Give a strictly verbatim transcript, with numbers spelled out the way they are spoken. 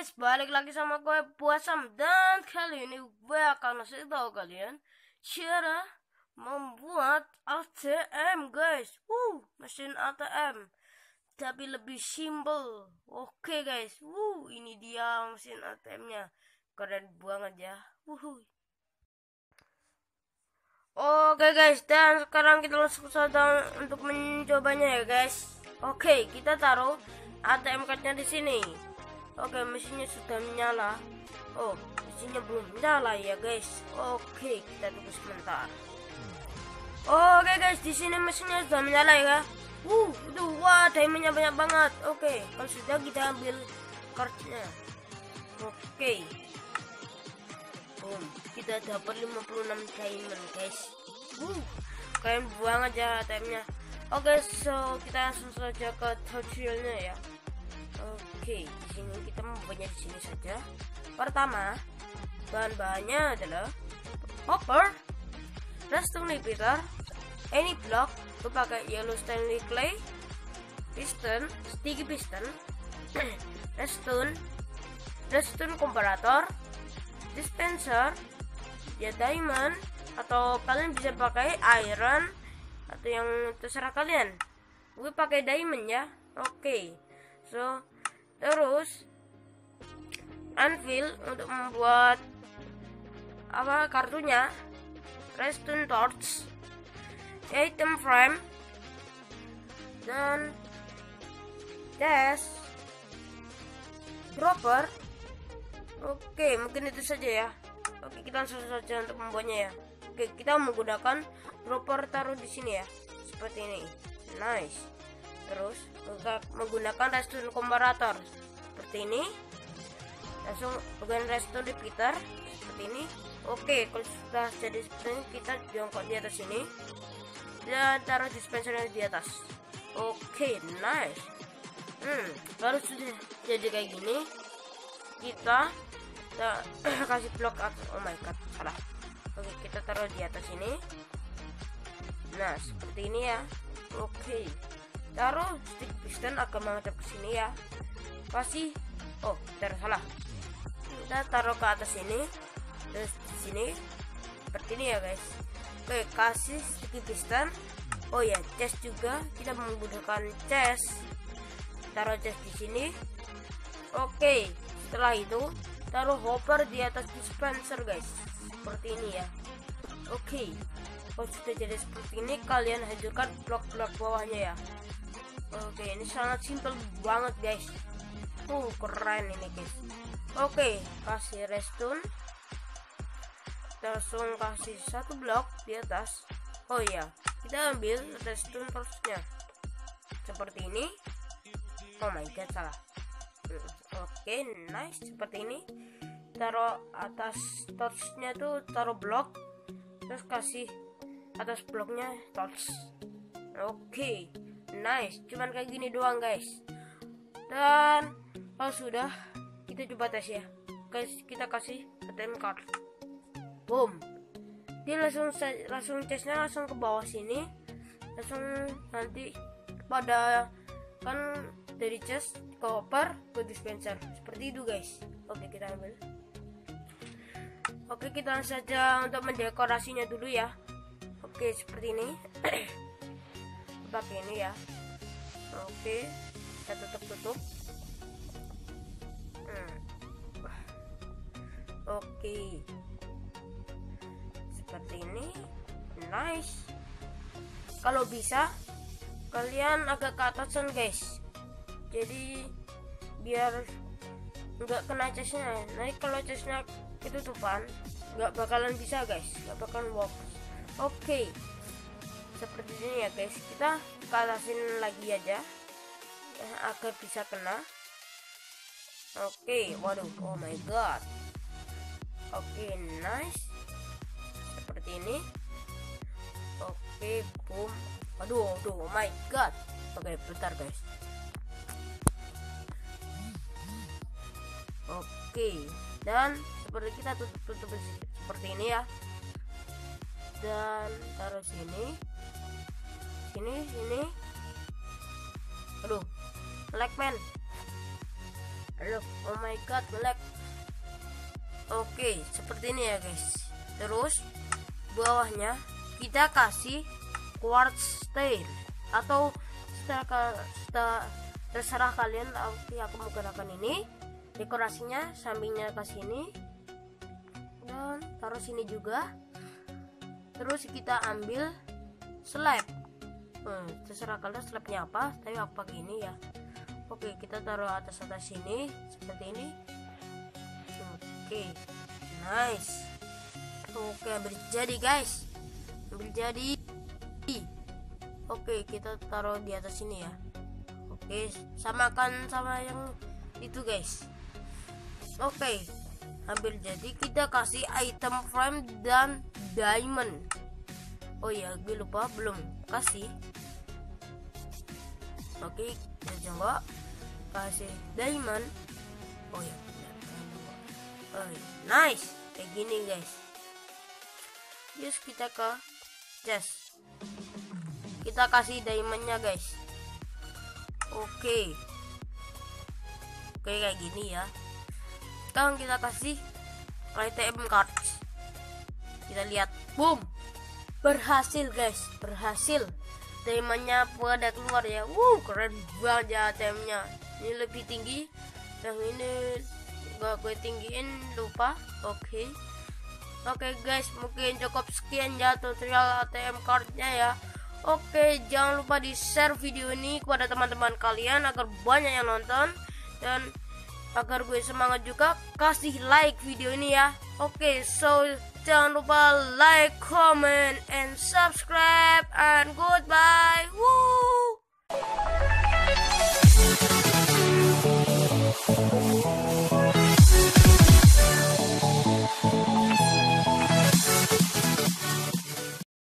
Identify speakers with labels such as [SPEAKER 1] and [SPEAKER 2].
[SPEAKER 1] guys, balik lagi sama gue Puasam, dan kali ini gue akan ngasih tahu kalian cara membuat A T M guys. Wuh, mesin A T M tapi lebih simple. Oke guys, wuh, ini dia mesin A T M-nya, keren banget ya. Wuh. Oke guys, dan sekarang kita langsung saja untuk mencobanya ya guys. Oke, kita taruh A T M card-nya di sini. Oke, mesinnya sudah menyala. Oh, mesinnya belum nyala ya guys. Oke, kita tunggu sebentar. Oke guys, di sini mesinnya sudah menyala ya. Wuh, itu wah, diamondnya banyak banget. Oke, kalau sudah kita ambil cardnya. Oke. Boom, kita dapat lima puluh enam diamond guys. Wuh, keren banget ya A T M-nya. Oke, so kita langsung saja ke tutorialnya ya. Oke, di sini kita membuatnya di sini saja. Pertama, bahan-bahannya adalah hopper, redstone repeater, any block, itu pakai yellow stainless clay, piston, sticky piston, redstone, redstone comparator, dispenser, ya diamond, atau kalian bisa pakai iron atau yang terserah kalian. Gue pakai diamond ya. Oke, so terus anvil untuk membuat apa kartunya, redstone torch, item frame, dan chest dropper. Oke, mungkin itu saja ya. Oke, kita langsung saja untuk membuatnya ya. Oke, kita menggunakan dropper, taruh di sini ya, seperti ini. Nice. Terus menggunakan redstone comparator seperti ini, langsung menggunakan redstone repeater seperti ini. Oke, kalau sudah jadi seperti ini, kita jongkok di atas ini dan taruh dispensernya di atas. Oke, nice. Hmm, baru sudah jadi kayak gini, kita, kita kasih blok atas. Oh my god, salah. Oke, kita taruh di atas ini. Nah, seperti ini ya. Oke, taruh stick piston agak menghadap ke sini ya. Kasih, oh, taruh salah. Kita taruh ke atas ini, terus di sini seperti ini ya guys. Oke, kasih sticky piston. Oh ya, chest juga kita menggunakan chest. Taruh chest di sini. Oke, setelah itu taruh hopper di atas dispenser guys, seperti ini ya. Oke, kalau sudah jadi seperti ini, kalian hancurkan blok-blok bawahnya ya. Oke, ini sangat simple banget guys. Uh, keren ini guys. Oke, kasih redstone, langsung kasih satu blok di atas. Oh iya, kita ambil redstone torchnya seperti ini. Oh my god, salah. Oke, nice, seperti ini. Taruh atas torchnya tuh taruh blok, terus kasih atas bloknya torch. Oke, nice, cuman kayak gini doang guys. Dan kalau sudah, kita coba tes ya guys. Kita kasih A T M card, boom, dia langsung langsung chestnya langsung ke bawah sini, langsung nanti pada kan dari chest ke hopper ke dispenser seperti itu guys. Oke, kita ambil. Oke, kita langsung saja untuk mendekorasinya dulu ya. Oke, seperti ini. Pakai ini ya. Oke, kita tutup-tutup. Hmm. Oke, seperti ini. Nice. Kalau bisa kalian agak ke atasan guys, jadi biar nggak kena chestnya. Nah, kalau chestnya ketutupan nggak bakalan bisa guys, nggak bakalan work. Oke, seperti ini ya guys. Kita ke atasin lagi aja ya, agar bisa kena. Oke, waduh, oh my god. Oke, nice, seperti ini. Oke, boom. Aduh, aduh, oh my god. Oke, bentar guys. Oke, dan seperti kita tutup-tutup seperti ini ya. Dan taruh sini, sini, sini. Aduh, lag man. Aduh, oh my god, lag. Oke, seperti ini ya guys. Terus bawahnya kita kasih quartz style atau setelah, setelah terserah kalian. Oke, aku menggunakan ini. Dekorasinya sampingnya ke sini dan taruh sini juga. Terus kita ambil slab. Hmm, terserah kalian slabnya apa, tapi aku pakai ini ya. Oke, kita taruh atas atas sini seperti ini. Oke, nice. Oke, hampir jadi guys, hampir jadi. Oke, kita taruh di atas sini ya. Oke, samakan sama yang itu guys. Oke, hampir jadi. Kita kasih item frame dan diamond. Oh ya, gue lupa belum kasih. Oke, kita coba kasih diamond. Oh ya, oh, nice, kayak gini guys. Terus kita ke chest, kita kasih diamondnya guys. Oke, oke kayak gini ya. Sekarang kita kasih A T M cards. Kita lihat, boom, berhasil guys, berhasil. Diamondnya pada keluar ya. Wow, keren banget ya A T M-nya. Ini lebih tinggi, yang ini gak gue tinggiin, lupa. Oke, oke guys, mungkin cukup sekian ya tutorial A T M cardnya ya. Oke, jangan lupa di share video ini kepada teman-teman kalian agar banyak yang nonton, dan agar gue semangat juga, kasih like video ini ya. Oke, so jangan lupa like, comment, and subscribe, and goodbye.